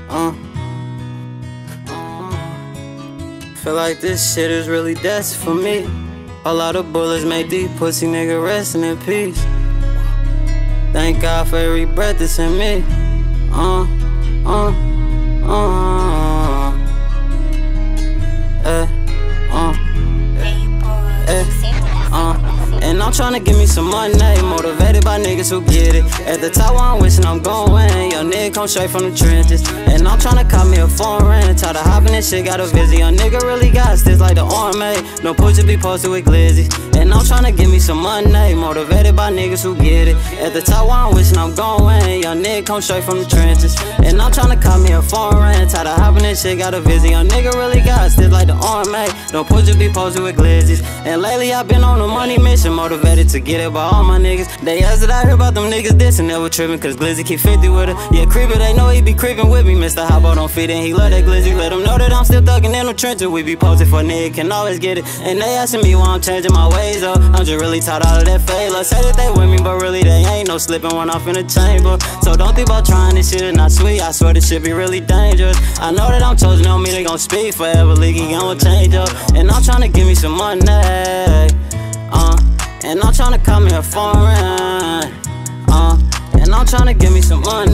Feel like this shit is really destined for me. A lot of bullets made these pussy nigga resting in peace. Thank God for every breath that's in me. And I'm tryna give me some money, motivated by niggas who get it. At the top where I'm wishing I'm going, young nigga come straight from the trenches. And I'm tryna cop me a foreign, try to hop in this shit, got a visit. Young nigga really got sticks like the army, no push be posted with glizzy. And I'm tryna give me some money, motivated by niggas who get it. At the top where I'm wishing I'm going, young nigga come straight from the trenches. And I'm tryna cop me a foreign, try to hop in this shit, got a visit. Young nigga really got sticks like the army, no push be posted with glizzies. And lately I've been on a money mission, motivated to get it by all my niggas. They asked that I hear about them niggas dissing, never tripping, cause Glizzy keep 50 with her. Yeah, creepy, they know he be creeping with me. Mr. Hoppo don't fit in, he love that Glizzy. Let them know that I'm still thugging in the trenches. We be posted for nigga, can always get it. And they asking me why I'm changing my ways up. I'm just really tired out of that failure. Say that they with me, but really they ain't no slipping when I'm in the chamber. So don't think about trying this shit, it's not sweet. I swear this shit be really dangerous. I know that I'm chosen on me, they gon' speak forever. Leaky gon' change up. And I'm tryna give me some money. And I'm tryna call me a foreign, and I'm tryna give me some money,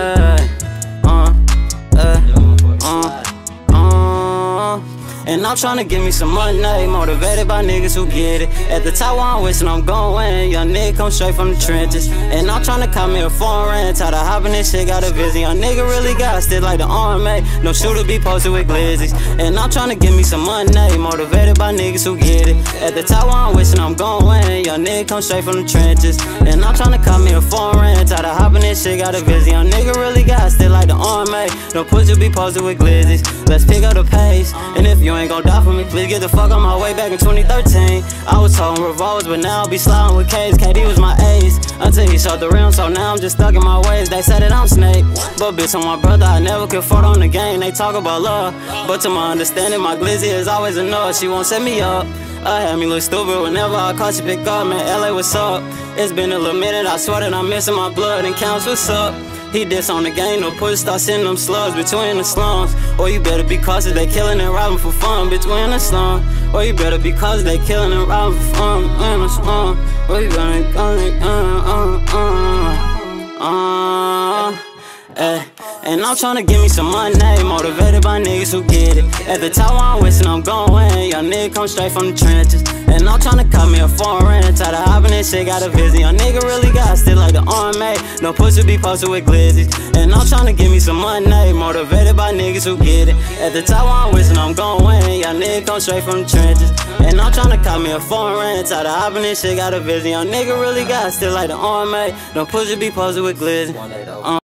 and I'm tryna give me some money, motivated by niggas who get it. At the top where I'm wishing I'm going, young nigga come straight from the trenches. And I'm tryna call me a foreign, try to hop in this shit, got a visit. Young nigga really got stick like the army, no shooter be posted with glizzies. And I'm tryna give me some money, motivated by niggas who get it. At the top where I'm wishing I'm going, young nigga come straight from the trenches. And I'm tryna call me a foreign, try to hop in this shit, got a visit. Young nigga really got stick like the army, no pussy be posted with glizzies. Let's pick up the pace, and if you ain't gon' die for me, please get the fuck on my way. Back in 2013, I was holding revolvers, but now I be sliding with K's. KD was my ace, until he shot the rim, so now I'm just stuck in my ways. They said that I'm Snake, but bitch, I'm my brother, I never could fought on the game. They talk about love, but to my understanding, my glizzy is always enough. She won't set me up, I had me look stupid whenever I caught you pick up. Man, LA, what's up? It's been a little minute, I swear that I'm missing my blood and counts, what's up? He diss on the game, no push, start sending them slugs between the slums. Or you better be cautious, they killing and robbing for fun between the slums. Or you better be cautious, they killing and robbing for fun between the slums. Or you better be And I'm tryna give me some money, motivated by niggas who get it. At the top where I'm wishing I'm going, young nigga come straight from the trenches. And I'm tryna call me a foreign, try to hop in this shit, got a visit. Young nigga really got stick like the army, no pussy be posted with glizzies. And I'm tryna give me some money, motivated by niggas who get it. At the top where I'm wishing I'm going, young nigga come straight from the trenches. And I'm tryna call me a foreign, try to hop in this shit, got a visit. Young nigga really got stick like the army, no pussy be posted with glizzies.